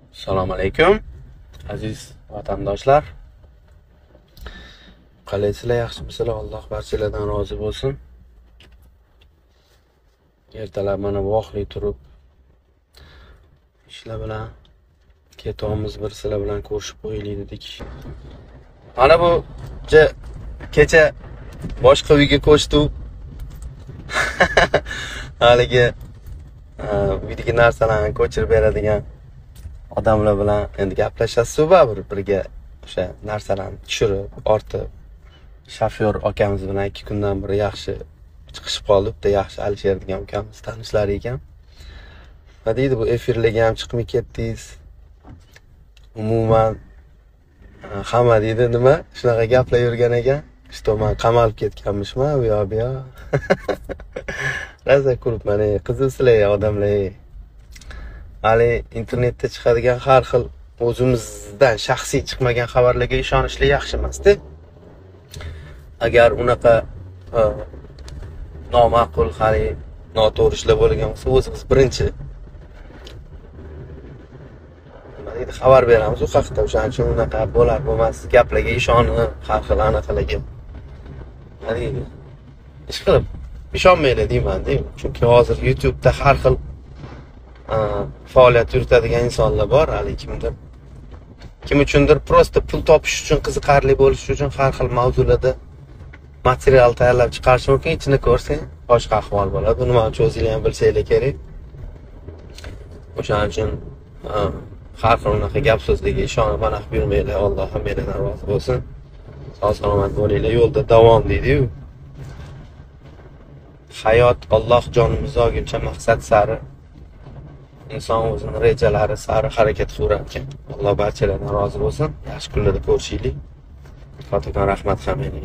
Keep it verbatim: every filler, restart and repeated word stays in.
Assalomu alaykum aziz vatandoshlar. Qalaysizlar, yaxshimisizlar? Alloh barchalardan rozi bo'lsin. Ertalab mana voqli turib ishlar bilan ketamiz, bir sizlar bilan ko'rishib qo'yaylik dedik. Mana bu kecha boshqa uyga ko'chdim. Haligi uydagi narsalarni ko'chirib beradigan odamlar bilan endi gaplashasiz va bir birga o'sha narsalarni tushirib, ortib, shofyor akamiz bilan ikki kundan beri yaxshi chiqishib qoldi. Bitta yaxshi Alisher degan ukamiz tanishlar ekan. Va deydi, bu efirlarga ham chiqmay ketdingiz. Umuman hamma deydi, nima shunaqa gaplar yurgan ekan. Что men qamalib ketganmishman u yoq bu yoq. Raza kulibman, qizilsizlar odamlar. Hali internetda chiqadigan har xil o'zimizdan shaxsiy chiqmagan xabarlarga ishonishlar yaxshi emas-da. Agar unaqa noma'qul, hali noto'g'ri ishlar bo'lgan bo'lsa, o'zimiz birinchi nima deydi, xabar beramiz u haqda. O'shaning uchun unaqa bo'lar bo'lmas gaplarga ishonib, har xil anaqalarga hali ish qilib ishonmaylar deyman-da. Chunki hozir YouTube'da har xil faoliyat yuritadigan insonlar bor. Hali kimdir kim uchundir prosta pul topish uchun, qiziqarli bo'lish uchun har xil mavzularda material tayyorlab chiqarish mumkin. Ichini ko'rsang boshqa ahvol bo'ladi. Nima uchun o'zinglar ham bilsanglar kerak. O'shaning uchun har xil unaqa gap so'zlarga ishonib aniq yurmanglar. Alloh hammalardan rozi bo'lsin. Sog' salomat bo'linglar. Yo'lda davom deydi-yu. Hayot Alloh jonimizni olguncha maqsad sari, inson o'zini rejalari sari harakat qilar ekan. Alloh barchalardan rozi bo'lsin. Yaxshi kunlarda ko'rishaylik. Kattakon rahmat hammaga.